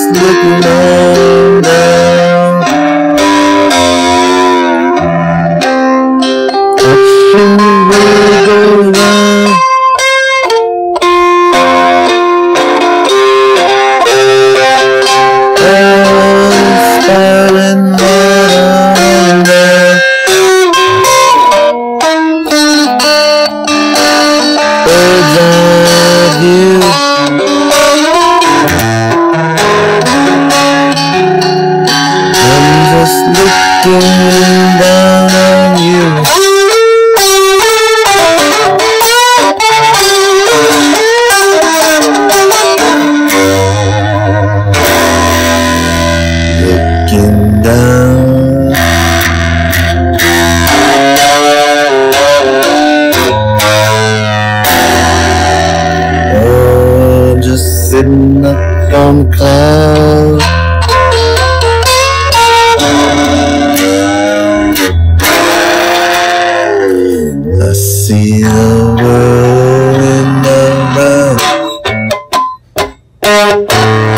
looking on down, watching the world go round. Smiling around there, bird's eye view. I'm just looking down on you. Looking down, oh, just sitting up on clouds. I see the world in the round.